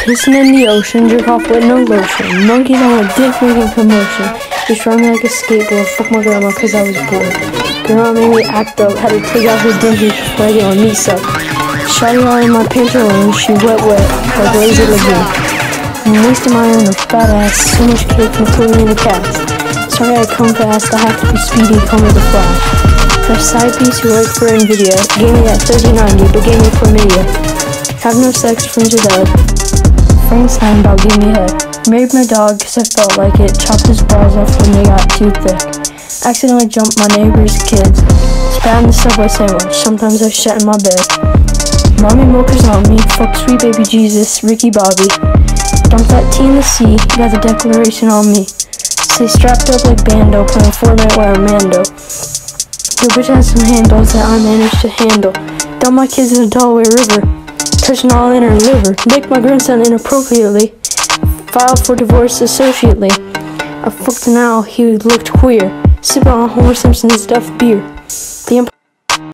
Pissing in the ocean, jerk off with no lotion. Monkeys on a dick making commotion. Just ride me like a skateboard, fuck my grandma cause I was bored. Grandma made me act up, had to take out her dinky before I get my meat sucked. Shotty all in my pantaloons, she wet, like lazy lagoon. I'm wasting my own fat ass, so much cake including the cats. Sorry I come fast, I have to be speedy, come with the flash. That side piece who worked for NVIDIA gave me that 3090, but gave me chlamydia. Have no sex, friends are dead. Frankenstein about gave me head. Married my dog cause I felt like it. Chopped his balls off when they got too thick. Accidentally jumped my neighbor's kids. Spat in the Subway sandwich. Sometimes I shit in my bed. Mommy milkers on me. Fuck sweet baby Jesus, Ricky Bobby. Dumped that tea in the sea. Got the declaration on me. Stay strapped up like Bando, playing Fortnite while I'm Mando. Your bitch has some handles that I managed to handle. Dump my kids in the Delaware River. Touching all in her liver. Make my grandson inappropriately. Filed for divorce associately. I fucked him out, he looked queer. Sipping on Homer Simpson's Duff beer. The